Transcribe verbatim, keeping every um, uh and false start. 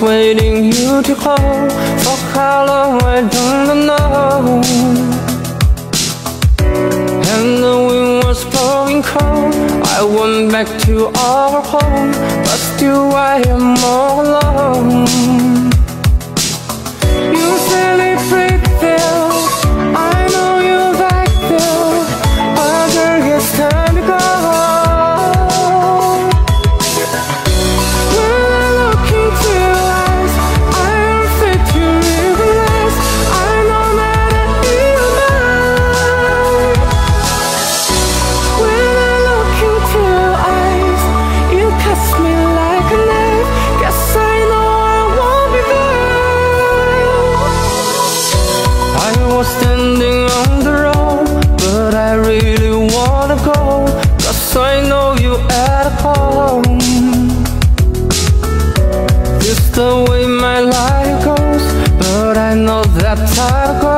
waiting you to call. For how long I don't know. And the wind was blowing cold. I went back to our home, but still I am all alone. You said it's pretty there, I know you're back there, but girl, it's time to go. When I look into your eyes, I am fit to realize I know that you're mine. When I look into your eyes, you cut me like a knife. Guess I know I won't be there. I was standing on the road, but I really wanna go, 'cause I know you at home. It's the way my life goes, but I know that time goes.